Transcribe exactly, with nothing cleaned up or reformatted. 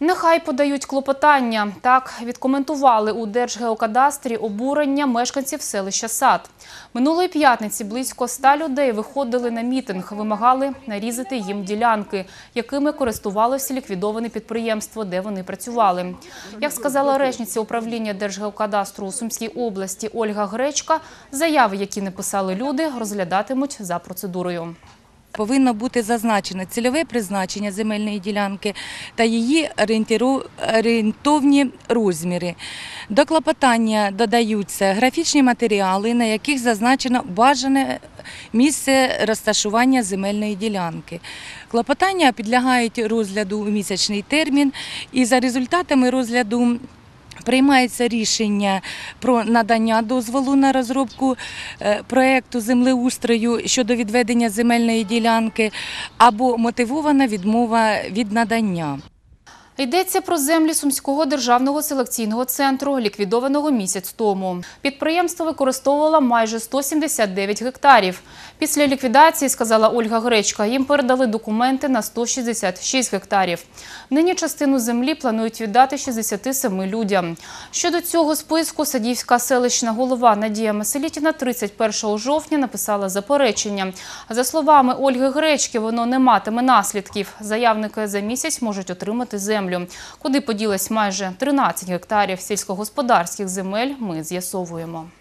Нехай подають клопотання. Так відкоментували у Держгеокадастрі обурення мешканців селища Сад. Минулої п'ятниці близько ста людей виходили на мітинг, вимагали нарізати їм ділянки, якими користувалося ліквідоване підприємство, де вони працювали. Як сказала речниця управління Держгеокадастру у Сумській області Ольга Гречка, заяви, які написали люди, розглядатимуть за процедурою. Повинно бути зазначено цільове призначення земельної ділянки та її орієнтовні розміри. До клопотання додаються графічні матеріали, на яких зазначено бажане місце розташування земельної ділянки. Клопотання підлягають розгляду у місячний термін і за результатами розгляду приймається рішення про надання дозволу на розробку проєкту землеустрою щодо відведення земельної ділянки або мотивована відмова від надання. Йдеться про землі Сумського державного селекційного центру, ліквідованого місяць тому. Підприємство використовувало майже сто сімдесят дев'ять гектарів. Після ліквідації, сказала Ольга Гречка, їм передали документи на сто шістдесят шість гектарів. Нині частину землі планують віддати шістдесяти семи людям. Щодо цього списку Садівська селищна голова Надія Масилітіна тридцять першого жовтня написала заперечення. За словами Ольги Гречки, воно не матиме наслідків. Заявники за місяць можуть отримати землю. Куди поділись майже тринадцять гектарів сільськогосподарських земель, ми з'ясовуємо.